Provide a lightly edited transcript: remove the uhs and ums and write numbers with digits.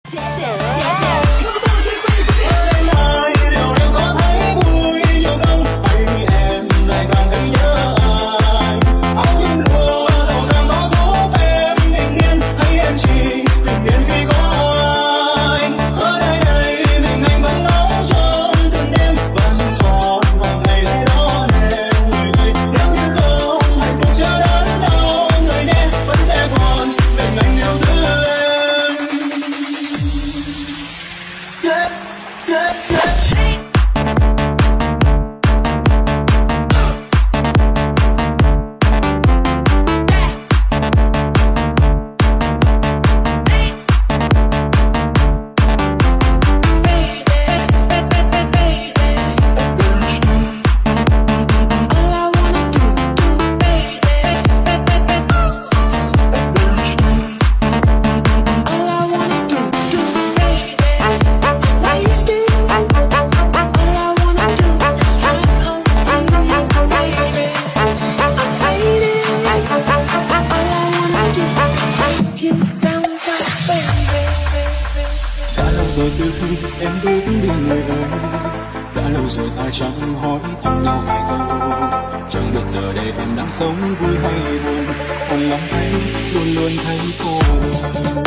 Rồi từ khi em bước đi người ơi, đã lâu rồi ta chẳng hỏi thăm nhau vài câu. Chẳng biết giờ đây em đang sống vui hay buồn, còn lòng anh luôn luôn thấy cô đơn.